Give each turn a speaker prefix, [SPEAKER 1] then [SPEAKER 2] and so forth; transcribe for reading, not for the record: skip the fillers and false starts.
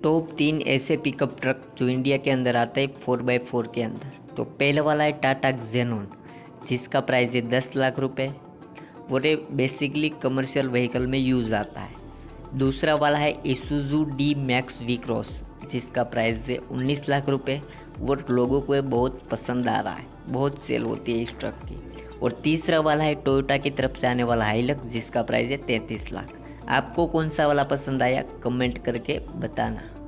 [SPEAKER 1] Top 3 ऐसे pickup truck जो India के अंदर आते हैं 4x4 के अंदर। तो पहले वाला है टाटा जेनॉन, जिसका प्राइस है 10 लाख रुपए और ये बेसिकली कमर्शियल व्हीकल में यूज़ आता है। दूसरा वाला है Isuzu D Max V Cross, जिसका प्राइस है 19 लाख रुपए और लोगों को ये बहुत पसंद आ रहा है, बहुत सेल होती है इस ट्रक की। और तीसरा वाला है टोयोटा की तरफ से आने वाला हाइलक्स, जिसका प्राइस है 33 लाख। आपको कौन सा वाला पसंद आया कमेंट करके बताना।